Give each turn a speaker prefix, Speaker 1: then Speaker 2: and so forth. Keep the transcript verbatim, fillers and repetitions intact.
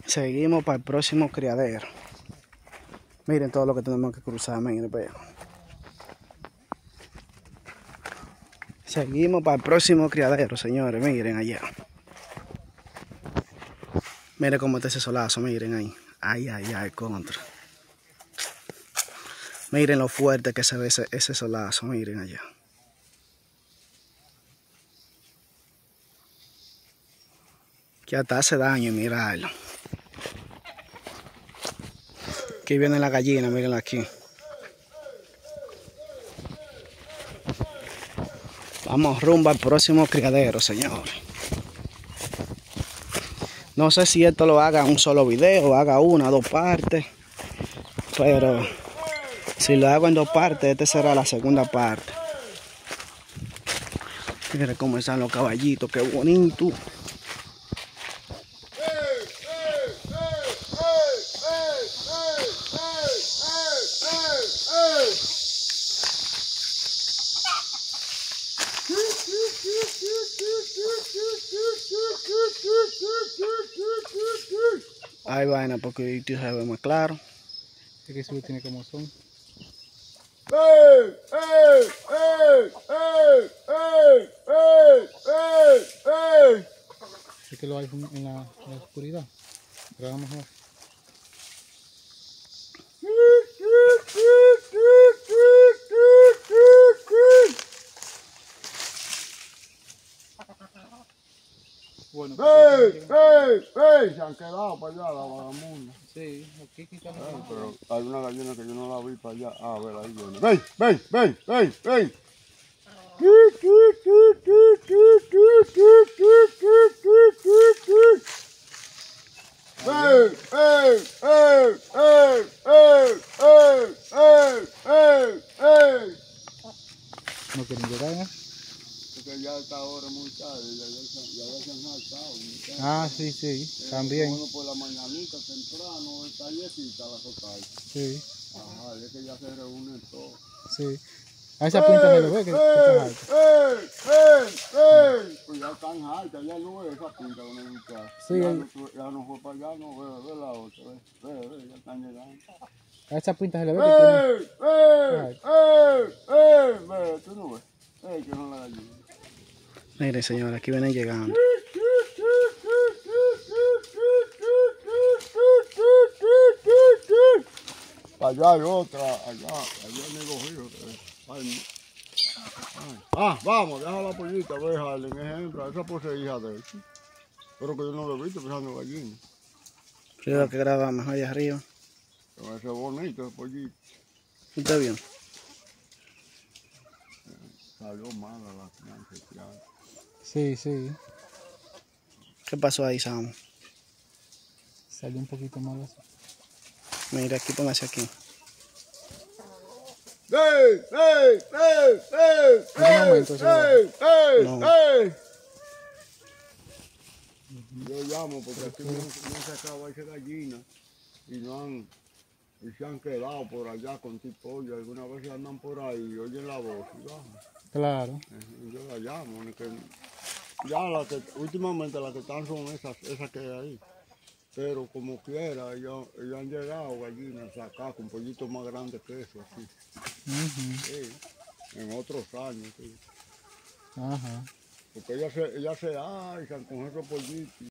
Speaker 1: Seguimos para el próximo criadero. Miren todo lo que tenemos que cruzar, miren, vean. Seguimos para el próximo criadero, señores, miren allá. Miren cómo está ese solazo, miren ahí. Ay, ay, ay, contra. Miren lo fuerte que se ve ese, ese solazo, miren allá. Que hasta hace daño, mirarlo. Aquí viene la gallina, mírenla aquí. Vamos rumbo al próximo criadero, señores. No sé si esto lo haga en un solo video, haga una, dos partes. Pero si lo hago en dos partes, esta será la segunda parte. Miren cómo están los caballitos, qué bonito. Hay vaina porque tú se ve más claro.
Speaker 2: Es que eso tiene como son.
Speaker 3: ¡Ey! ¡Ey! ¡Ey! ¡Ey! ¡Ey! ¡Ey! ¡Ey! ¡Ey!
Speaker 2: Es que lo hay en la, en la oscuridad. Pero vamos a ver. Bueno,
Speaker 3: ¡Ey! ¡Ey! ¡Ey! Se han quedado para allá la vagabunda.
Speaker 2: sí, aquí quitamos.
Speaker 3: Ah, pero hay una gallina que yo no la vi para allá. Ah, a ver, ahí viene. ¡Ven! ¡Ven! ¡Ven! ¡Ven! ¡Ven! ¡Ey! ¡Ey! ¡Ey! ¡Ey! ¡Ey! ¡Ey! ¡Ey! ¡Ey! ¡Ey!
Speaker 2: No quieren llegar, ¿eh?
Speaker 3: Porque ya está ahora muy tarde, ya, ya, ya, ya se han saltado.
Speaker 2: Ah, sí, sí, también.
Speaker 3: Bueno, por la mañanita temprano, está yesita la total.
Speaker 2: Sí,
Speaker 3: Ajá, es que ya se reúnen todos.
Speaker 2: sí. A esa pinta se le ve que, que está alta.
Speaker 3: ¡Ey! ¡Ey! ¡Ey! Pues ya están altas, ya no veo esa pinta donde mi casa.
Speaker 2: Sí,
Speaker 3: ya,
Speaker 2: el-
Speaker 3: no, ya no fue para allá, no veo, ve la otra, ve, ve, ve, ya están llegando.
Speaker 2: A esa pinta se le ve que tiene.
Speaker 3: ¡Ey! ¡Ey! ¡Ey! ¡Ey! Ve, tú no ves. ¡Ey, que son las gallinas!
Speaker 1: Miren, señores, aquí vienen llegando.
Speaker 3: Allá hay otra, allá, allá hay negocio. Ay, ay. Ah, vamos, deja la pollita, ve, Harlen, ejemplo, esa posee hija de él. Pero que yo no lo he visto pisando gallina.
Speaker 1: Creo que grabamos allá arriba.
Speaker 3: Pero ese bonito, ese pollito.
Speaker 1: ¿Está bien?
Speaker 3: Salió mala la financiación.
Speaker 2: Sí, sí.
Speaker 1: ¿Qué pasó ahí, Sam?
Speaker 2: Salió un poquito mal así.
Speaker 1: Mira, aquí póngase aquí.
Speaker 3: ¡Ey! ¡Ey! ¡Ey! ¡Ey!
Speaker 2: ¿En qué momento se va?
Speaker 3: ¡Ey! ¡Ey!
Speaker 1: No.
Speaker 3: ¡Ey! Yo llamo porque aquí no, no se acaba esa gallina y no han, y se han quedado por allá con tipo y algunas veces andan por ahí y oyen la voz y bajan.
Speaker 2: Claro.
Speaker 3: Y yo la llamo, ni que, ya la que, últimamente las que están son esas, esas que hay ahí. Pero como quiera, ellos, ellos han llegado gallinas acá con pollitos más grandes que eso, así.
Speaker 2: Uh-huh.
Speaker 3: Sí, en otros años, sí.
Speaker 2: Ajá.
Speaker 3: Porque ellas se, ellas se alzan con esos pollitos.